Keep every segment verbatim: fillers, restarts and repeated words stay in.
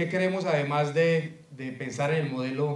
¿Qué queremos además de, de pensar en el modelo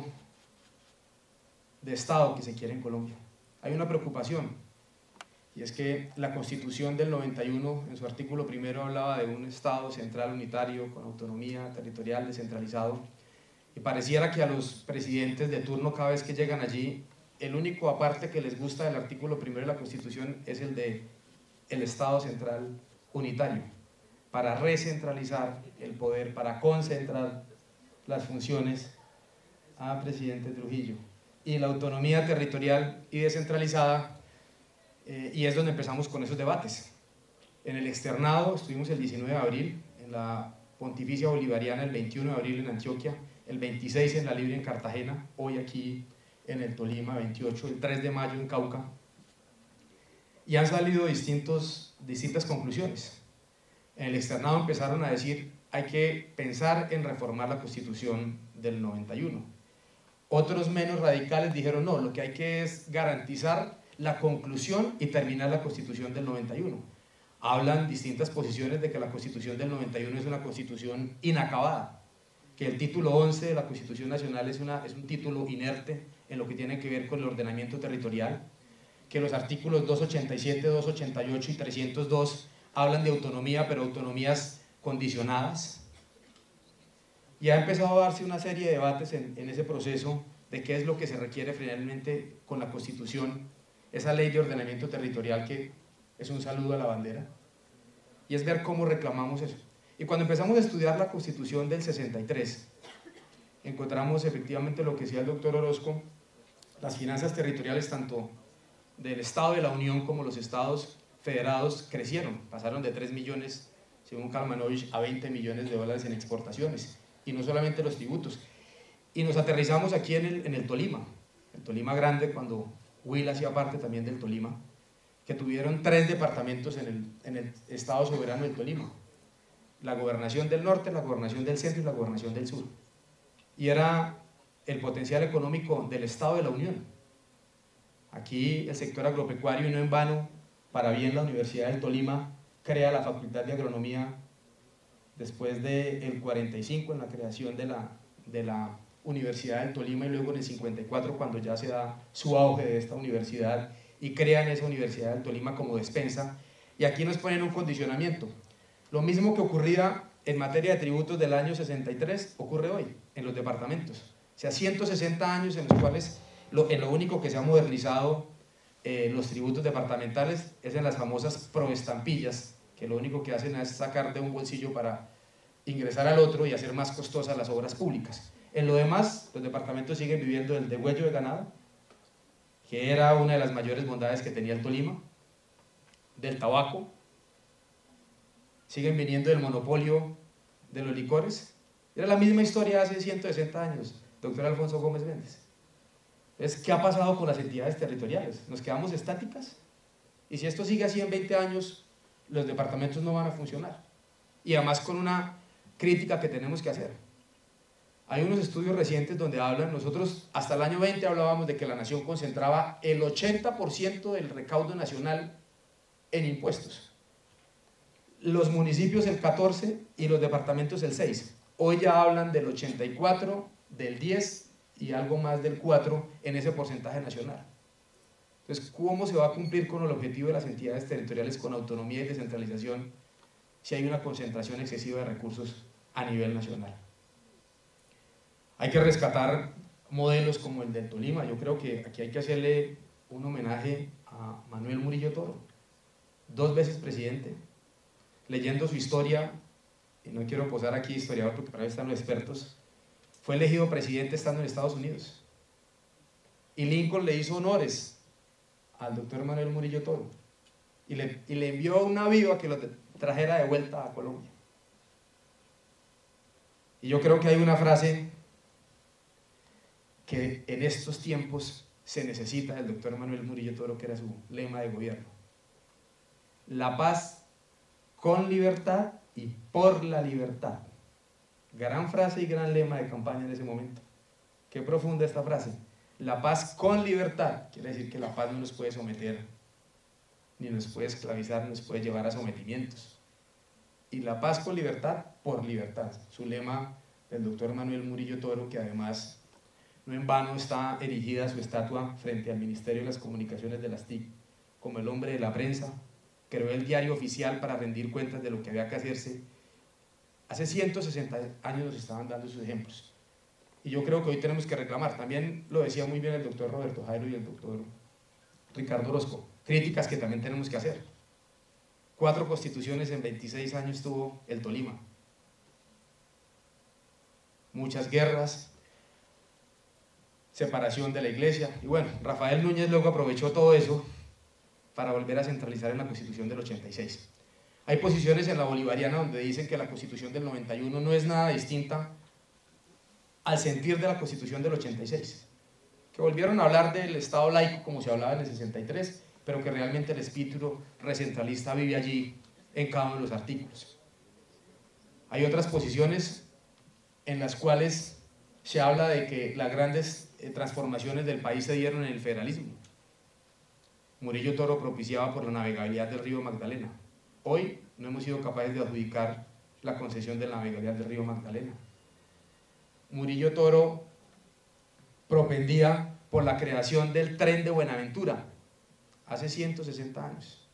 de Estado que se quiere en Colombia? Hay una preocupación, y es que la Constitución del noventa y uno, en su artículo primero, hablaba de un Estado central unitario, con autonomía territorial, descentralizado, y pareciera que a los presidentes de turno, cada vez que llegan allí, el único aparte que les gusta del artículo primero de la Constitución es el de el Estado central unitario, para recentralizar el poder, para concentrar las funciones a presidente Trujillo. Y la autonomía territorial y descentralizada, eh, y es donde empezamos con esos debates. En el externado estuvimos el diecinueve de abril, en la Pontificia Bolivariana el veintiuno de abril en Antioquia, el veintiséis en la Libre en Cartagena, hoy aquí en el Tolima, veintiocho, el tres de mayo en Cauca, y han salido distintos, distintas conclusiones. En el externado empezaron a decir, hay que pensar en reformar la Constitución del noventa y uno. Otros menos radicales dijeron, no, lo que hay que es garantizar la conclusión y terminar la Constitución del noventa y uno. Hablan distintas posiciones de que la Constitución del noventa y uno es una Constitución inacabada, que el título once de la Constitución Nacional es, una, es un título inerte en lo que tiene que ver con el ordenamiento territorial, que los artículos doscientos ochenta y siete, doscientos ochenta y ocho y trescientos dos hablan de autonomía, pero autonomías condicionadas. Y ha empezado a darse una serie de debates en, en ese proceso de qué es lo que se requiere finalmente con la Constitución, esa ley de ordenamiento territorial que es un saludo a la bandera, y es ver cómo reclamamos eso. Y cuando empezamos a estudiar la Constitución del sesenta y tres, encontramos efectivamente lo que decía el doctor Orozco, las finanzas territoriales tanto del Estado de la Unión como los estados federados crecieron, pasaron de tres millones, según Kalmanovich, a veinte millones de dólares en exportaciones, y no solamente los tributos. Y nos aterrizamos aquí en el, en el Tolima, el Tolima grande, cuando Huila hacía parte también del Tolima, que tuvieron tres departamentos en el, en el Estado soberano del Tolima, la gobernación del norte, la gobernación del centro y la gobernación del sur, y era el potencial económico del Estado de la Unión. Aquí el sector agropecuario, y no en vano, para bien la Universidad del Tolima crea la Facultad de Agronomía después del cuarenta y cinco, en la creación de la, de la Universidad del Tolima, y luego en el cincuenta y cuatro, cuando ya se da su auge de esta universidad, y crean esa Universidad del Tolima como despensa, y aquí nos ponen un condicionamiento. Lo mismo que ocurría en materia de tributos del año sesenta y tres, ocurre hoy en los departamentos. O sea, ciento sesenta años en los cuales lo, en lo único que se ha modernizado eh, los tributos departamentales es en las famosas proestampillas, que lo único que hacen es sacar de un bolsillo para ingresar al otro y hacer más costosas las obras públicas. En lo demás, los departamentos siguen viviendo del degüello de ganado, que era una de las mayores bondades que tenía el Tolima, del tabaco, siguen viniendo del monopolio de los licores. Era la misma historia hace ciento sesenta años, doctor Alfonso Gómez Méndez. Entonces, ¿qué ha pasado con las entidades territoriales? ¿Nos quedamos estáticas? Y si esto sigue así en veinte años, los departamentos no van a funcionar. Y además con una crítica que tenemos que hacer. Hay unos estudios recientes donde hablan, nosotros hasta el año veinte hablábamos de que la nación concentraba el ochenta por ciento del recaudo nacional en impuestos. Los municipios el catorce por ciento y los departamentos el seis por ciento. Hoy ya hablan del ochenta y cuatro por ciento, del diez por ciento y algo más del cuatro por ciento en ese porcentaje nacional. Entonces, ¿cómo se va a cumplir con el objetivo de las entidades territoriales con autonomía y descentralización si hay una concentración excesiva de recursos a nivel nacional? Hay que rescatar modelos como el del Tolima. Yo creo que aquí hay que hacerle un homenaje a Manuel Murillo Toro, dos veces presidente, leyendo su historia, y no quiero posar aquí historiador porque para eso están los expertos, fue elegido presidente estando en Estados Unidos, y Lincoln le hizo honores al doctor Manuel Murillo Toro, y le, y le envió un navío a que lo trajera de vuelta a Colombia. Y yo creo que hay una frase que en estos tiempos se necesita del doctor Manuel Murillo Toro, que era su lema de gobierno: la paz con libertad y por la libertad. Gran frase y gran lema de campaña en ese momento. Qué profunda esta frase. La paz con libertad quiere decir que la paz no nos puede someter, ni nos puede esclavizar, ni nos puede llevar a sometimientos. Y la paz con libertad por libertad, su lema el doctor Manuel Murillo Toro, que además no en vano está erigida su estatua frente al Ministerio de las Comunicaciones de las T I C, como el hombre de la prensa, creó el diario oficial para rendir cuentas de lo que había que hacerse. Hace ciento sesenta años nos estaban dando sus ejemplos. Y yo creo que hoy tenemos que reclamar, también lo decía muy bien el doctor Roberto Jairo y el doctor Ricardo Orozco, críticas que también tenemos que hacer. Cuatro constituciones en veintiséis años tuvo el Tolima. Muchas guerras, separación de la iglesia, y bueno, Rafael Núñez luego aprovechó todo eso para volver a centralizar en la Constitución del ochenta y seis. Hay posiciones en la bolivariana donde dicen que la Constitución del noventa y uno no es nada distinta al sentir de la Constitución del ochenta y seis, que volvieron a hablar del Estado laico como se hablaba en el sesenta y tres, pero que realmente el espíritu recentralista vive allí en cada uno de los artículos. Hay otras posiciones en las cuales se habla de que las grandes transformaciones del país se dieron en el federalismo. Murillo Toro propiciaba por la navegabilidad del río Magdalena. Hoy no hemos sido capaces de adjudicar la concesión de la navegabilidad del río Magdalena. Murillo Toro propendía por la creación del tren de Buenaventura hace ciento sesenta años.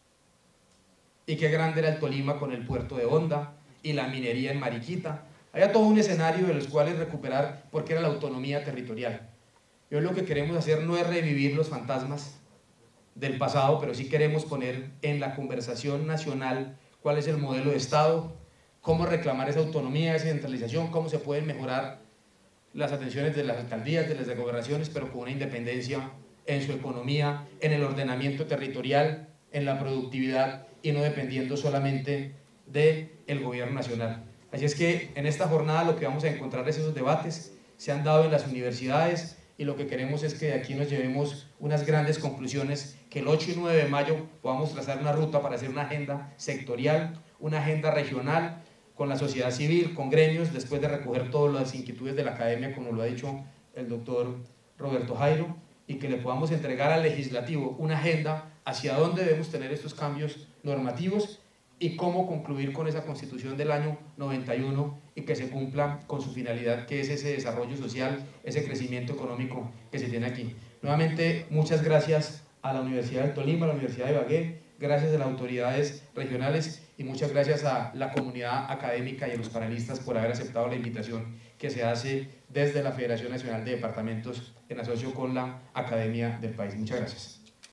Y qué grande era el Tolima con el puerto de Honda y la minería en Mariquita. Había todo un escenario de los cuales recuperar porque era la autonomía territorial. Y hoy lo que queremos hacer no es revivir los fantasmas del pasado, pero sí queremos poner en la conversación nacional cuál es el modelo de Estado, cómo reclamar esa autonomía, esa centralización, cómo se pueden mejorar las atenciones de las alcaldías, de las gobernaciones, pero con una independencia en su economía, en el ordenamiento territorial, en la productividad y no dependiendo solamente del gobierno nacional. Así es que en esta jornada lo que vamos a encontrar es esos debates, se han dado en las universidades y lo que queremos es que de aquí nos llevemos unas grandes conclusiones, que el ocho y nueve de mayo podamos trazar una ruta para hacer una agenda sectorial, una agenda regional, con la sociedad civil, con gremios, después de recoger todas las inquietudes de la academia, como lo ha dicho el doctor Roberto Jairo, y que le podamos entregar al legislativo una agenda hacia dónde debemos tener estos cambios normativos y cómo concluir con esa constitución del año noventa y uno y que se cumpla con su finalidad, que es ese desarrollo social, ese crecimiento económico que se tiene aquí. Nuevamente, muchas gracias a la Universidad del Tolima, a la Universidad de Ibagué, gracias a las autoridades regionales y muchas gracias a la comunidad académica y a los panelistas por haber aceptado la invitación que se hace desde la Federación Nacional de Departamentos en asocio con la Academia del país. Muchas gracias.